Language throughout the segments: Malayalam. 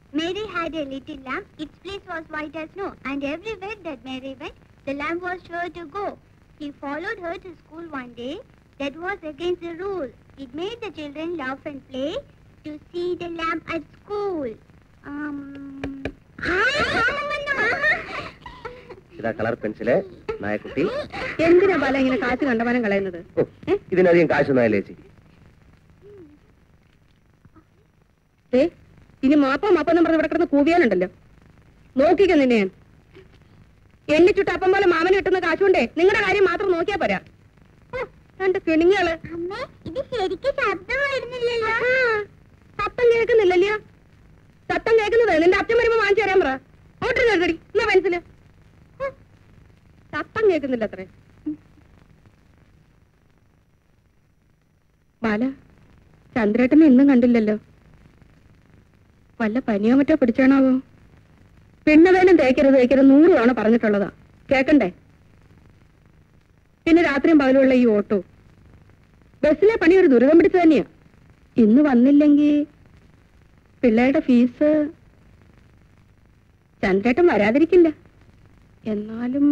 Mary had a little lamb. Its fleece was white as snow, and everywhere that Mary went, the lamb was sure to go. He followed her to school one day. That was against the rule. It made the children laugh and play to see the lamb at school. ഇതാ കളർ പെൻസില് നായക്കുട്ടി. എന്തിനാ ബാല ഇങ്ങനെ കാശ് കണ്ടമാനം കളയുന്നത്? ഇതിനധികം കാശൊന്നും ആയില്ലേ ചേച്ചി? ഇനി മാപ്പെന്നും പറഞ്ഞ് ഇവിടെ കിടന്ന് കൂവിയാലുണ്ടല്ലോ. നോക്കിക്ക നിന്നെ ഞാൻ. എണ്ണി ചുട്ട് അപ്പം പോലെ മാമന് കിട്ടുന്ന കാശുകൊണ്ടേ നിങ്ങളുടെ കാര്യം മാത്രം നോക്കിയാ പോരാ. രണ്ട് കിണിങ്ങള്. സത്തം കേൾക്കുന്നില്ലല്ലോ. സത്തം കേൾക്കുന്നത് നിന്റെ അച്ഛൻ വരുമ്പോ വാങ്ങിച്ചു തരാൻ പറ. ഓട്ടറി നിർത്തടി എന്നാ പെൻസില്. സത്തം കേൾക്കുന്നില്ല അത്രേ. ബാല, ചന്ദ്രേട്ടനെ ഇന്നും കണ്ടില്ലല്ലോ. വല്ല പനിയോ മറ്റോ പിടിച്ചാണാവോ? പെണ്ണുവേലും തേക്കരുത് 100 തവണ പറഞ്ഞിട്ടുള്ളതാ. കേക്കണ്ടേ? പിന്നെ രാത്രിയും പകലുള്ള ഈ ഓട്ടോ ബസ്സിലെ പണി ഒരു ദുരിതം പിടിച്ചു തന്നെയാ. ഇന്ന് വന്നില്ലെങ്കിൽ പിള്ളേരുടെ ഫീസ് ചന്ദ്രേട്ടൻ വരാതിരിക്കില്ല. എന്നാലും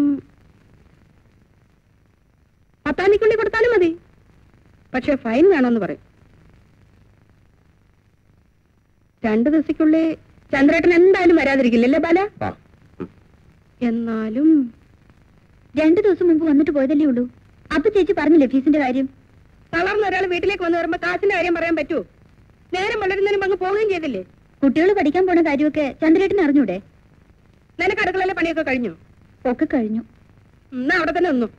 10 കൊടുത്താലും മതി. പക്ഷെ ഫൈൻ വേണമെന്ന് പറയും. 2 ദിവസക്കുള്ളിൽ ചന്ദ്രേട്ടൻ എന്തായാലും വരാതിരിക്കില്ലല്ലേ ബാല? എന്നാലും 2 ദിവസം മുമ്പ് വന്നിട്ട് പോയതല്ലേ ഉള്ളൂ. അപ്പൊ ചേച്ചി പറഞ്ഞില്ലേ ഫീസിന്റെ കാര്യം? തളർന്ന ഒരാൾ വീട്ടിലേക്ക് വന്ന് കയറുമ്പോ കാശിന്റെ കാര്യം പറയാൻ പറ്റുമോ? നേരം വളരുന്നതിനും അങ്ങ് പോവുകയും ചെയ്തില്ലേ? കുട്ടികൾ പഠിക്കാൻ പോണ കാര്യമൊക്കെ ചന്ദ്രേട്ടൻ അറിഞ്ഞൂടെ? നിനക്ക് അടുക്കളയിലെ പണിയൊക്കെ കഴിഞ്ഞു? ഒക്കെ കഴിഞ്ഞു. എന്നാ അവിടെ തന്നെ ഒന്നും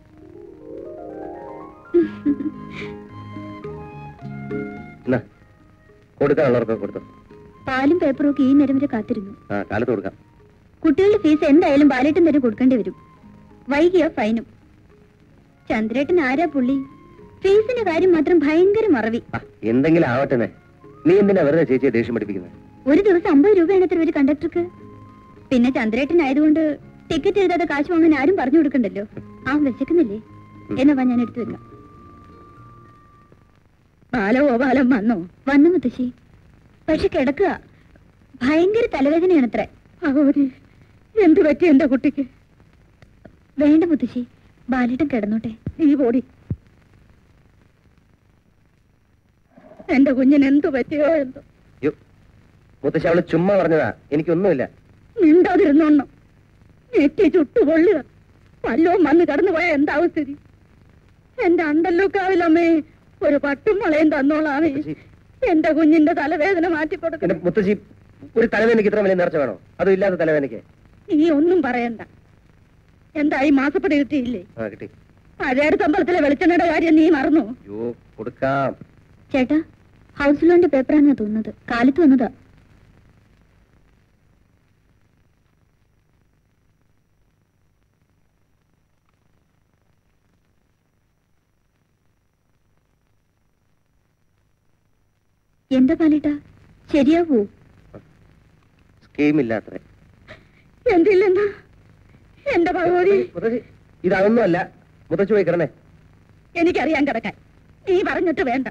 കൊടുക്കാനുള്ളവർക്കൊക്കെ കൊടുത്തു. പാലും പേപ്പറും ഒക്കെ ഈ നേരം വരെ കാത്തിരുന്നു. കാലത്ത് കൊടുക്കാം. കുട്ടികളുടെ ഫീസ് എന്തായാലും ബാലേട്ടൻ തന്നെ കൊടുക്കേണ്ടി വരും. വൈകിയ ഫൈനും. ചന്ദ്രേട്ടൻ ആരാ പുള്ളി? ഫീസിന്റെ കാര്യം മാത്രം ഭയങ്കര മറവി. എന്തെങ്കിലും ആവട്ടെ. നീ എന്തിനാ വെറുതെ ചേച്ചിയെ ദേഷ്യം പഠിപ്പിക്കുന്നത്? ഒരു ദിവസം 50 രൂപയാണ് എത്ര ഒരു കണ്ടക്ടർക്ക്. പിന്നെ ചന്ദ്രേട്ടൻ ആയതുകൊണ്ട് ടിക്കറ്റ് എഴുതാതെ കാശ് വാങ്ങാൻ ആരും പറഞ്ഞു കൊടുക്കണ്ടല്ലോ. ആ വിശക്കുന്നില്ലേ? എന്നാ ഞാൻ എടുത്തു വെക്കാം. ബാലഗോപാലം വന്നു മുത്തശ്ശി. പക്ഷെ കിടക്കുക. ഭയങ്കര തലവേദനയാണത്രേ. എന്ത് പറ്റി എന്റെ കുട്ടിക്ക്? വേണ്ട മുത്തശ്ശി, ബാലേട്ടൻ കിടന്നോട്ടെ. ഈ ബോഡി എന്റെ കുഞ്ഞിന് എന്തു പറ്റിയോ എന്തോ. മുത്തശ്ശി അവള് ചുമ്മാ പറഞ്ഞതാ, എനിക്കൊന്നുമില്ല. മിണ്ടാതിരുന്നോണം. നെറ്റി ചുട്ടുകൊള്ളുക. വല്ലവും വന്ന് കടന്നു പോയാ എന്താവും സ്ഥിതി? എന്റെ അണ്ടല്ലോ കാവിലമ്മേ, ഒരു പട്ടും വളയും തന്നോളാമേ. എന്റെ കുഞ്ഞിന്റെ തലവേദന മാറ്റിക്കൊടുക്കണം. മുത്തശ്ശി, ഒരു തലവേദനയ്ക്ക് ഇത്ര വലിയ നേർച്ച വേണോ? അതും ഇല്ലാത്ത തലവേദനയ്ക്ക് നീ ഒന്നും പറയണ്ട. എന്തായി മാസപ്പടി കിട്ടിയില്ലേ? കിട്ടി. പഴയടുത്ത അമ്പലത്തിലെ വെളിച്ചെണ്ണയുടെ കാര്യം നീ മറന്നു? കൊടുക്കാം. ചേട്ടാ, ഹൗസ് ലോണിന്റെ പേപ്പറാണെന്നാ തോന്നുന്നത്. കാലത്ത് വന്നതാ. എന്താ പാലേട്ടാ, ശരിയാവൂ? സ്കീമില്ലാത്രേ. എന്തില്ലെന്നാ എന്റെ ഭഗവതി? ഇതൊന്നുമല്ല. മുത്തച്ഛ പോയി കിടന്നേ. എനിക്കറിയാൻ കിടക്കാൻ. നീ പറഞ്ഞിട്ട് വേണ്ട.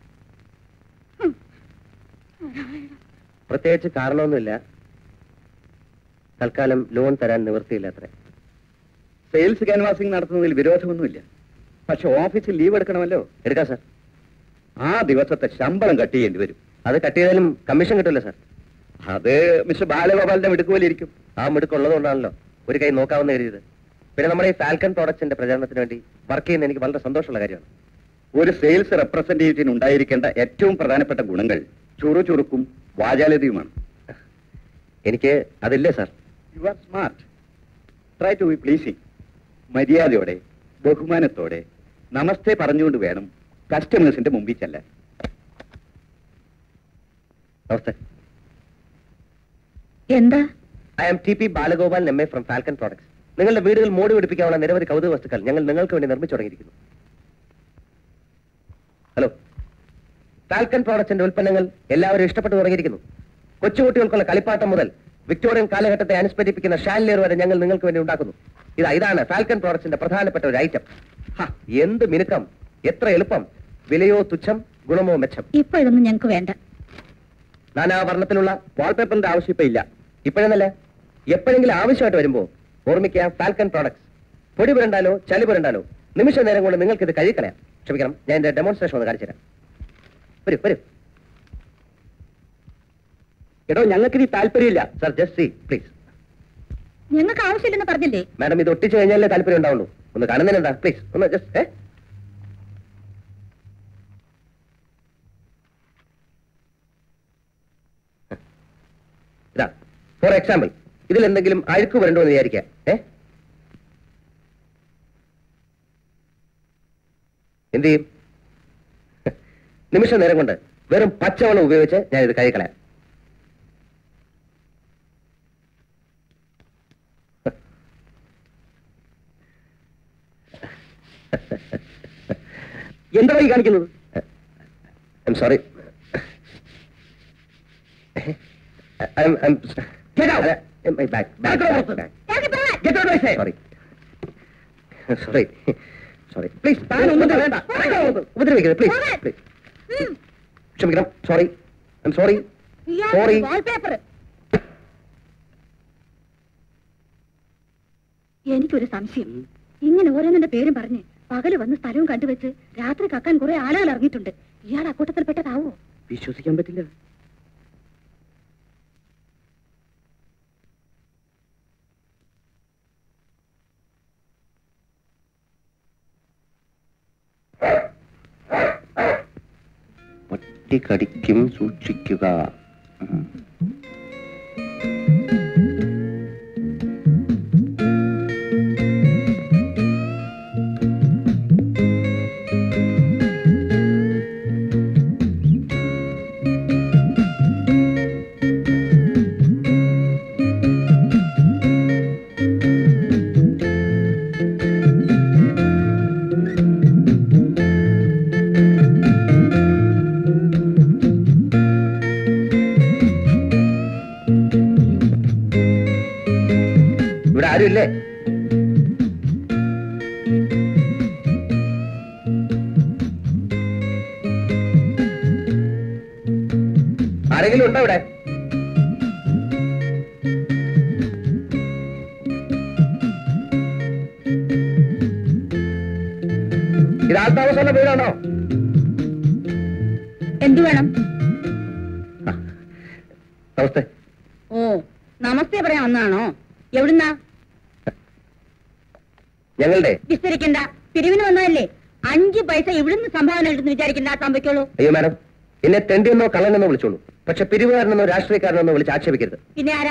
പ്രത്യേകിച്ച് കാരണമൊന്നുമില്ല. തൽക്കാലം ലോൺ തരാൻ നിവൃത്തിയില്ലാത്രേ. സെയിൽസ് ക്യാൻവാസിംഗ് നടത്തുന്നതിൽ വിരോധമൊന്നുമില്ല. പക്ഷെ ഓഫീസിൽ ലീവ് എടുക്കണമല്ലോ. എടുക്കാം സാർ. ആ ദിവസത്തെ ശമ്പളം കട്ട് ചെയ്യേണ്ടി വരും. അത് കട്ട് ചെയ്താലും കമ്മീഷൻ കിട്ടില്ല സാർ. അത് മിസ്റ്റർ ബാലഗോപാലിന്റെ മിടുക്കുപോലിരിക്കും. ആ മിടുക്കുള്ളതുകൊണ്ടാണല്ലോ ഒരു കൈ നോക്കാവുന്ന കരുതിയത്. പിന്നെ നമ്മുടെ ഈ ഫാൽക്കൺ പ്രോഡക്ട്സിന്റെ പ്രചാരണത്തിന് വേണ്ടി വർക്ക് ചെയ്യുന്ന എനിക്ക് വളരെ സന്തോഷമുള്ള കാര്യമാണ്. ഒരു സെയിൽസ് റെപ്രസെന്റേറ്റീവിന് ഉണ്ടായിരിക്കേണ്ട ഏറ്റവും പ്രധാനപ്പെട്ട ഗുണങ്ങൾ ചുറുചുറുക്കും വാചാലതയുമാണ്. എനിക്ക് അതില്ലേ sir. You are smart. Try to be pleasing. മര്യാദയോടെ ബഹുമാനത്തോടെ നമസ്തേ പറഞ്ഞുകൊണ്ട് വേണം കസ്റ്റമേഴ്സിന്റെ മുമ്പിൽ ചെല്ലാൻ. നമസ്തേ. എന്താ? I am T P Balagopalan M from Falcon products. നിങ്ങളുടെ വീടുകൾ മോടി പിടിപ്പിക്കാനുള്ള നിരവധി കൗതുക വസ്തുക്കൾ ഞങ്ങൾ നിങ്ങൾക്ക് വേണ്ടി നിർമ്മിച്ചു തുടങ്ങിയിരിക്കുന്നു. ഹലോ. ഫാൽക്കൺ പ്രോഡക്ട്സിന്റെ ഉൽപ്പന്നങ്ങൾ എല്ലാവരും ഇഷ്ടപ്പെട്ടു തുടങ്ങിയിരിക്കുന്നു. കൊച്ചുകുട്ടികൾക്കുള്ള കളിപ്പാട്ടം മുതൽ വിക്ടോറിയൻ കാലഘട്ടത്തെ അനുസ്മരിപ്പിക്കുന്ന ഷാൻലിയർ വരെ ഞങ്ങൾ നിങ്ങൾക്ക് വേണ്ടി ഉണ്ടാക്കുന്നു. ഇതാണ് ഫാൽക്കൺ പ്രോഡക്ട്സിന്റെ പ്രധാനപ്പെട്ട ഒരു ഐറ്റം. എന്ത് മിനുക്കം, എത്ര എളുപ്പം, വിലയോ തുച്ഛം, ഗുണമോ മെച്ചം. ഇപ്പൊ ഇതൊന്നും ഞങ്ങൾക്ക് വേണ്ട. നാനാവർണ്ണത്തിലുള്ള വാൾപേപ്പറിന്റെ ആവശ്യം ഇപ്പൊ ഇല്ല. ഇപ്പോഴെന്നല്ല, എപ്പോഴെങ്കിലും ആവശ്യമായിട്ട് വരുമ്പോ ഓർമ്മിക്കുക ഫാൽക്കൺ പ്രോഡക്ട്സ്. പൊടി പുരണ്ടാലോ ചളി പുരണ്ടാലോ നിമിഷ നേരം കൊണ്ട് നിങ്ങൾക്ക് ഇത് കഴുകിക്കളയാം. ക്ഷമിക്കണം, ഞാൻ എന്റെ ഡെമോൺസ്ട്രേഷൻ ഒന്ന് കാണിച്ചു തരാം. വരൂ വരൂ. എടോ, ഞങ്ങൾക്ക് ഇത് താല്പര്യമില്ല. Sir, just see please. ഞങ്ങൾക്ക് ആവശ്യമില്ലെന്ന് പറഞ്ഞില്ലേ? മാഡം, ഇത് ഒട്ടിച്ചു കഴിഞ്ഞാലേ താല്പര്യം ഉണ്ടാവുള്ളൂ. ഒന്ന് കാണുന്നതിനെന്താ? പ്ലീസ് ഒന്ന് ജസ്റ്റ്. ഇതാ ഫോർ എക്സാമ്പിൾ, ഇതിൽ എന്തെങ്കിലും അഴുക്ക് വരണ്ടോ എന്ന് വിചാരിക്കാം. എന്ത് ചെയ്യും? നിമിഷ നേരം കൊണ്ട് വെറും പച്ചവെള്ളം ഉപയോഗിച്ച് ഞാൻ ഇത് കഴുകിക്കളയാം. എന്താണ് ഈ കാണിക്കുന്നത്? I'm sorry. Get out! My bag. Get out, I say. Sorry. Sorry. Please. ഉപദ്രവിക്കരുത്. Please. ക്ഷമിക്കണം. Sorry. I'm sorry. Sorry. എനിക്കൊരു സംശയം. ഇങ്ങനെ ഓരോന്നിന്റെ പേരും പറഞ്ഞ് പകല് വന്ന് സ്ഥലവും കണ്ടുവെച്ച് രാത്രി കക്കാൻ കുറെ ആളുകൾ ഇറങ്ങിയിട്ടുണ്ട്. ഇയാൾ അക്കൂട്ടത്തിൽപ്പെട്ടതാവോ? വിശ്വസിക്കാൻ പറ്റില്ല. പട്ടി കടിക്കും, സൂക്ഷിക്കുക. ആരുമില്ലേ? ആരെങ്കിലും ഉണ്ടോ ഇവിടെ? ഇത് ആൾത്താമസമുള്ള വീടാണോ? എന്തു വേണം? നമസ്തേ. ഓ, നമസ്തേ പറയാൻ വന്നാണോ? എവിടുന്നാ? ഞങ്ങളുടെ. വിസ്തരിക്കണ്ട, പിരിവിന് വന്നതല്ലേ. 5 പൈസ ഇവിടുന്ന് സംഭാവന കിട്ടുന്നു വിചാരിക്കണ്ട, സംഭവിക്കുള്ളൂ. അയ്യോ മാഡം, എന്നെ തെണ്ടിയെന്നോ കള്ളനെന്നോ വിളിച്ചോളൂ. പക്ഷെ പിരിവുകാരനെന്നോ രാഷ്ട്രീയക്കാരനെന്നോ വിളിച്ച് ആക്ഷേപിക്കരുത്. പിന്നെ ആരാ?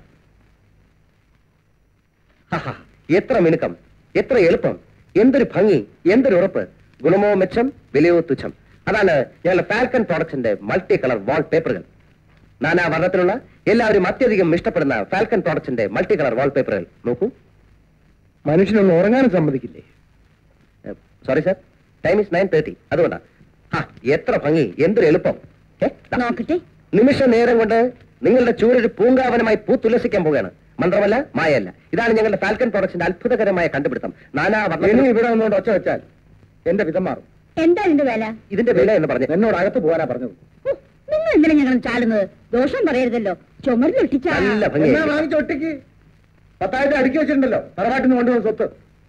എത്ര മിനുക്കം, എത്ര എളുപ്പം, എന്തൊരു ഭംഗി, എന്തൊരു ഉറപ്പ്. ഗുണമോ മെച്ചം, വിലയോ തുച്ഛം. അതാണ് ഞങ്ങളുടെ ഫാൽക്കൺ പ്രോഡക്ട്സിന്റെ മൾട്ടി കളർ വാൾ പേപ്പറുകൾ. നാനാ വർണ്ണത്തിലുള്ള എല്ലാവരും അത്യധികം ഇഷ്ടപ്പെടുന്ന ഫാൽക്കൺ പ്രോഡക്ട്സിന്റെ മൾട്ടി കളർ വാൾ പേപ്പറുകൾ നോക്കൂ. മനുഷ്യനൊന്ന് ഉറങ്ങാനും സമ്മതിക്കില്ലേ? Sorry sir, time is 9:30. അതുകൊണ്ടാ. എത്ര ഭംഗി, എന്തൊരു എളുപ്പം. നോക്കട്ടെ. നിമിഷ നേരം കൊണ്ട് നിങ്ങളുടെ ചൂരൊരു പൂങ്കാവനമായി പൂത്തുല്ലസിക്കാൻ പോവുകയാണ്. മന്ത്രമല്ല, മായല്ല. ഇതാണ് ഞങ്ങളുടെ ഫാൽക്കൺ പ്രോഡക്ട്സിന്റെ അത്ഭുതകരമായ കണ്ടുപിടുത്തം. നാനാ വർണ്ണ ഇവിടെ വന്നുകൊണ്ട് ഒച്ച വെച്ചാൽ എന്റെ വിധം മാറും. എന്താ ഇതിന്റെ വില? ഇതിന്റെ വില എന്ന് പറഞ്ഞു എന്നോട് അകത്ത് പോകാനാ പറഞ്ഞത്. നിങ്ങൾ എന്തിനാ ഞങ്ങൾ ചാടുന്നത്? ദോഷം പറയരുതല്ലോ. ചുമരിലൊട്ടിച്ച നല്ല ഭംഗി. വാങ്ങിച്ചൊട്ടിക്ക് 10,000 അടുക്കി വെച്ചിട്ടുണ്ടല്ലോ, തറവാട്ടിന് കൊണ്ടുപോകുന്ന സ്വത്ത്.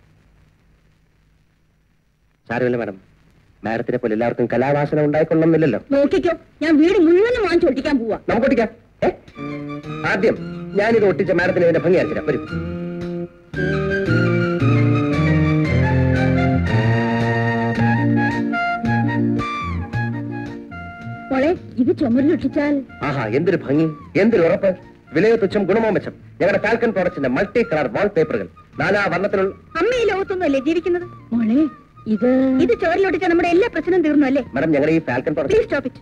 സാരമില്ല മാഡം, മാഡത്തിനെ പോലെ എല്ലാവർക്കും കലാവാസന ഉണ്ടായിക്കൊള്ളുന്നില്ലല്ലോ. നോക്കിക്കോ, ഞാൻ വീട് മുഴുവനും വാങ്ങിച്ച് ഒട്ടിക്കാൻ പോവാ. നമുക്ക് ഒട്ടിക്കാം. ആദ്യം ഞാനിത് ഒട്ടിച്ച മാഡത്തിന് ഇതിന്റെ ഭംഗി അയച്ചിരാം. വരും. മോളെ, ഇത് ചുമരിലൊട്ടിച്ചാൽ. ആഹാ, എന്തൊരു ഭംഗി, എന്തൊരു ഉറപ്പ്. വിലയോ തുച്ഛം, ഗുണമോ മെച്ചം. ഞങ്ങളുടെ ഫാൽക്കൺ പ്രോഡക്ട്സിന്റെ മൾട്ടി കളർ വാൾ പേപ്പറുകൾ. നാനാ വർണ്ണത്തിലുള്ള. അമ്മ ഈ ലോകത്തൊന്നുമല്ലേ ജീവിക്കുന്നത്? മോളെ, ഇത് ചോരിലൊട്ടിച്ചാൽ നമ്മുടെ എല്ലാ പ്രശ്നവും തീർന്നു അല്ലേ? മാഡം, ഞങ്ങളുടെ ഈ Falcon product. Please stop it.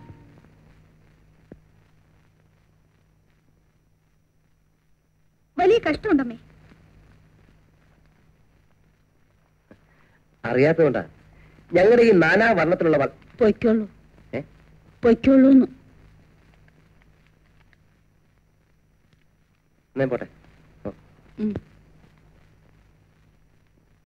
വലിയ കഷ്ടമുണ്ടമ്മേ. അറിയാത്തതുകൊണ്ടാ. ഞങ്ങളുടെ ഈ നാനാ വർണ്ണത്തിലുള്ള പൊയ്ക്കോളൂ, പൊയ്ക്കോളൂന്ന്. പോട്ടെ.